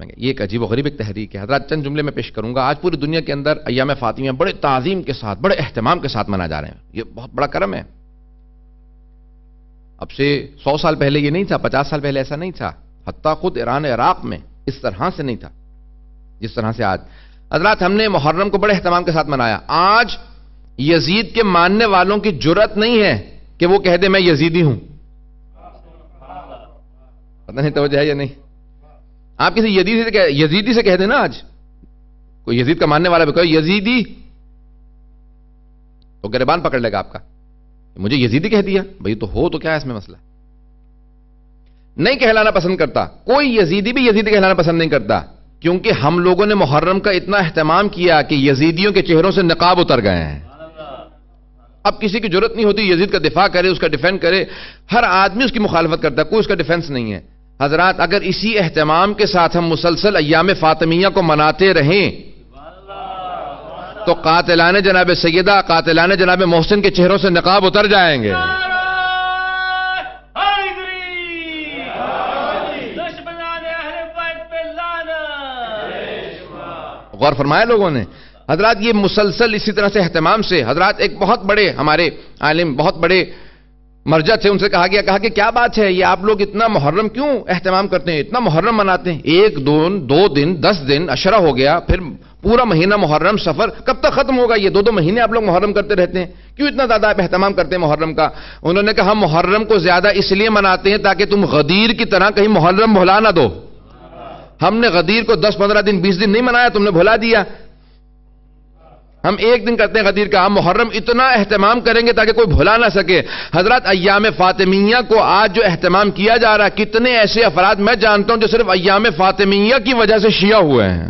یہ ایک عجیب و غریب ایک تحریک ہے. حضرات چند جملے میں پیش کروں گا. آج پوری دنیا کے اندر ایام فاطمیہ بڑے تعظیم کے ساتھ، بڑے اہتمام کے ساتھ منائے جا رہے ہیں. یہ بہت بڑا کرم ہے. اب سے 100 سال پہلے یہ نہیں تھا، 50 سال پہلے ایسا نہیں تھا، حتیٰ خود ایران عراق میں اس طرح سے نہیں تھا جس طرح سے آج. حضرات ہم نے محرم کو بڑے اہتمام کے ساتھ منایا. آج یزید کے ماننے والوں کی جرأت نہیں ہے کہ وہ کہہ دے میں یزیدی ہوں. پتہ نہیں توجہ ہے یا نہیں. آپ کسی یزیدی سے کہہ دیں نا، آج کوئی یزید کا ماننے والا بھی کہو یزیدی تو گریبان پکڑ لے گا آپ کا. مجھے یزیدی کہہ دیا بھئی، تو ہو تو کیا ہے اس میں مسئلہ. نہیں کہلانا پسند کرتا کوئی. یزیدی بھی یزیدی کہلانا پسند نہیں کرتا، کیونکہ ہم لوگوں نے محرم کا اتنا اہتمام کیا کہ یزیدیوں کے چہروں سے نقاب اتر گئے ہیں. اب کسی کی جرأت نہیں ہوتی یزید کا دفاع کرے، اس کا ڈیفینڈ کرے. ہر آدمی اس کی مخالفت کرتا ہے، کوئی اس کا ڈیفینس نہیں ہے. حضرات اگر اسی اہتمام کے ساتھ ہم مسلسل ایام فاطمیہ کو مناتے رہیں تو قاتلان جناب سیدہ، قاتلان جناب محسن کے چہروں سے نقاب اتر جائیں گے. غور فرمایا لوگوں نے. حضرات یہ مسلسل اسی طرح سے اہتمام سے، حضرات ایک بہت بڑے ہمارے عالم، بہت بڑے مرجع تھے، ان سے کہا کہ کیا بات ہے، یہ آپ لوگ اتنا محرم کیوں اہتمام کرتے ہیں، اتنا محرم مناتے ہیں؟ 1 2 دن 10 دن عشرہ ہو گیا، پھر پورا مہینہ محرم سفر کب تک ختم ہوگا؟ یہ 2 مہینے آپ لوگ محرم کرتے رہتے ہیں، کیوں اتنا زیادہ آپ اہتمام کرتے ہیں محرم کا؟ انہوں نے کہا ہم محرم کو زیادہ اس لیے مناتے ہیں تاکہ تم غدیر کی طرح کہیں محرم بھلا نہ دو. ہم نے غدیر کو 10 15 دن 20 دن نہیں منایا، تم نے بھلا دیا. ہم 1 دن کرتے ہیں غدیر کا، ہم محرم اتنا اہتمام کریں گے تاکہ کوئی بھلا نہ سکے. حضرات ایام فاطمیہ کو آج جو اہتمام کیا جا رہا ہے، کتنے ایسے افراد میں جانتا ہوں جو صرف ایام فاطمیہ کی وجہ سے شیعہ ہوئے ہیں.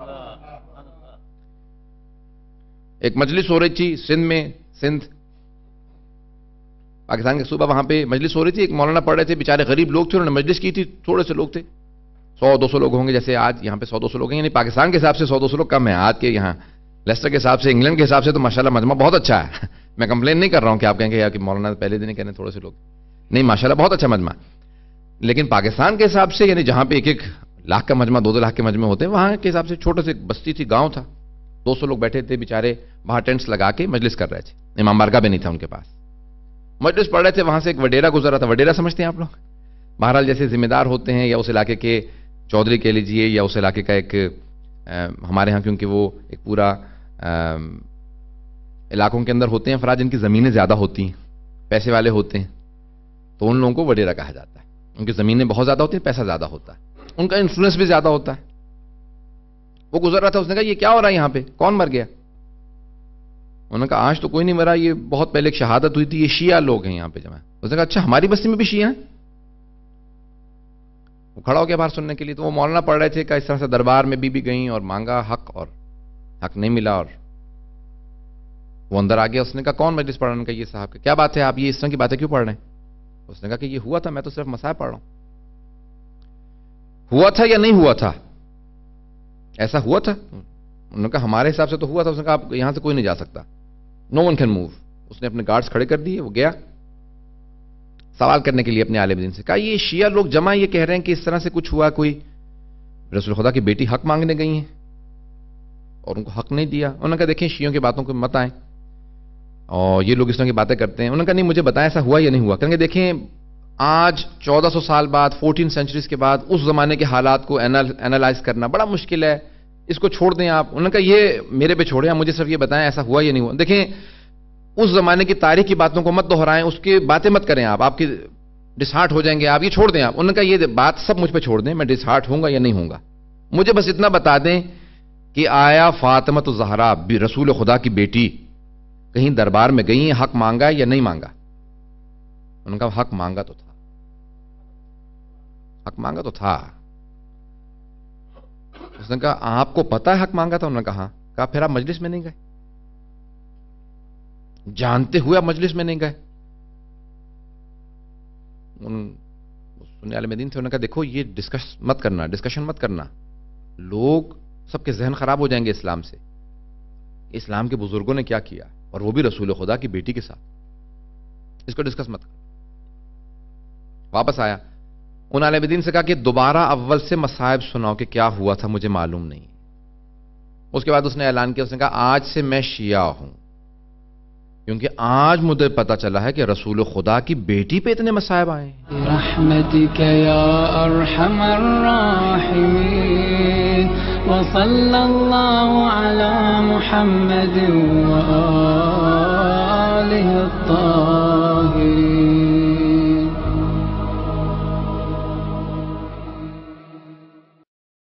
ایک مجلس ہو رہی تھی سندھ میں، سندھ پاکستان کے صوبہ، وہاں پہ مجلس ہو رہی تھی. ایک مولانا پڑھ رہے تھے، بیچارے غریب لوگ تھے، انہوں نے مجلس کی تھی. تھوڑے سے لوگ تھے، 100 200 لوگ ہوں گے، جیسے آج یہاں پہ 100 200 لوگ ہیں. یعنی پاکستان کے حساب سے 100 200 لوگ کم ہیں. آج کے یہاں لیسٹر کے حساب سے، انگلینڈ کے حساب سے تو ماشاءاللہ مجمع بہت اچھا ہے. میں کمپلین نہیں کر رہا ہوں کہ آپ کہیں گے کہ مولانا پہلے دن ہی کہنے تھوڑے سے لوگ، نہیں ماشاءاللہ بہت اچھا مجمع. لیکن پاکستان کے حساب سے، یعنی جہاں پہ 1 لاکھ کا مجمع، 2 لاکھ کے مجمع ہوتے ہیں، وہاں کے حساب سے چھوٹے سے بستی تھی، گاؤں تھا. 200 لوگ بیٹھے تھے بیچارے، باہر ٹینٹس لگا کے مجلس کر رہے تھے. امام بارگاہ بھی نہیں تھا ان کے پاس، مجلس پڑھ رہے تھے. وہاں سے ایک وڈیرا گزر رہا تھا. وڈیرا سمجھتے ہیں آپ لوگ؟ بہرحال جیسے ذمہ دار ہوتے ہیں، یا اس علاقے کے چودھری کہہ لیجئے، یا اس علاقے کا ایک ہمارے ہاں کیونکہ وہ ایک پورا علاقوں کے اندر ہوتے ہیں افراد جن کی زمینیں زیادہ ہوتی ہیں، پیسے والے ہوتے ہیں، تو ان لوگوں کو وڈیرا کہا جاتا ہے. ان کی زمینیں بہت زیادہ ہوتی ہیں، پیسہ زیادہ ہوتا ہے، ان کا انفلوئنس بھی زیادہ ہوتا ہے. وہ گزر رہا تھا، اس نے کہا یہ کیا ہو رہا ہے یہاں پہ، کون مر گیا؟ انہوں نے کہا آج تو کوئی نہیں مرا، یہ بہت پہلے ایک شہادت ہوئی تھی، یہ شیعہ لوگ ہیں یہاں پہ جمع. اس نے کہا اچھا ہماری بستی میں بھی شیعہ ہیں؟ وہ کھڑا ہو گیا باہر سننے کے لیے. تو وہ مولانا پڑھ رہے تھے کہ اس طرح سے دربار میں بھی گئیں اور مانگا حق، اور حق نہیں ملا، اور وہ اندر آ گیا. اس نے کہا کون مجلس پڑھ رہا ہے؟ ان کا یہ صاحب. کیا بات ہے، آپ یہ اس طرح کی باتیں کیوں پڑھ رہے ہیں؟ اس نے کہا کہ یہ ہوا تھا، میں تو صرف مسائل پڑھ رہا ہوں. ہوا تھا یا نہیں ہوا تھا؟ ایسا ہوا تھا؟ انہوں نے کہا ہمارے حساب سے تو ہوا تھا. اس نے کہا آپ یہاں سے کوئی نہیں جا سکتا، نو ون کین موو. اس نے اپنے گارڈز کھڑے کر دیے، وہ گیا سوال کرنے کے لیے اپنے عالم دین سے. کہا یہ شیعہ لوگ جمع یہ کہہ رہے ہیں کہ اس طرح سے کچھ ہوا، کوئی رسول خدا کی بیٹی حق مانگنے گئی ہیں اور ان کو حق نہیں دیا. انہوں نے کہا دیکھیں شیعوں کی باتوں کو مت آئیں، اور یہ لوگ اس طرح کی باتیں کرتے ہیں. انہوں نے کہا نہیں مجھے بتائیں ایسا ہوا یا نہیں ہوا. کہیں گے دیکھیں آج 1400 سال بعد، 14 سینچریز کے بعد اس زمانے کے حالات کو اینالائز کرنا بڑا مشکل ہے، اس کو چھوڑ دیں آپ. انہوں نے کہا یہ میرے پہ چھوڑیں، مجھے صرف یہ بتائیں ایسا ہوا یا نہیں ہوا. دیکھیں اس زمانے کی تاریخ کی باتوں کو مت دہرائیں، اس کی باتیں مت کریں آپ کی ڈسہارٹ ہو جائیں گے آپ، یہ چھوڑ دیں آپ. انہوں نے کہا یہ بات سب مجھ پہ چھوڑ دیں، میں ڈسہارٹ ہوں گا یا نہیں ہوں گا، مجھے بس اتنا بتا دیں کہ آیا فاطمہ الزہرا رسول خدا کی بیٹی کہیں دربار میں گئی ہیں، حق مانگا یا نہیں مانگا؟ انہوں نے کہا حق مانگا تو تھا، حق مانگا تو تھا. اس نے کہا آپ کو پتا ہے حق مانگا تھا؟ انہوں نے کہا کہا پھر آپ مجلس میں نہیں گئے، جانتے ہوئے آپ مجلس میں نہیں گئے. سننے والے دین تھے، انہوں نے کہا دیکھو یہ ڈسکشن مت کرنا، لوگ سب کے ذہن خراب ہو جائیں گے اسلام سے. اسلام کے بزرگوں نے کیا کیا، اور وہ بھی رسول خدا کی بیٹی کے ساتھ، اس کو ڈسکس مت کرنا. واپس آیا، ان عالم دین سے کہا کہ دوبارہ اول سے مصائب سناؤ کہ کیا ہوا تھا، مجھے معلوم نہیں. اس کے بعد اس نے اعلان کیا، اس نے کہا آج سے میں شیعہ ہوں، کیونکہ آج مجھے پتا چلا ہے کہ رسول خدا کی بیٹی پہ اتنے مصائب آئے ہیں. برحمتک یا ارحم الراحمین وصلی اللہ علی محمد وآلہ الطاہرین.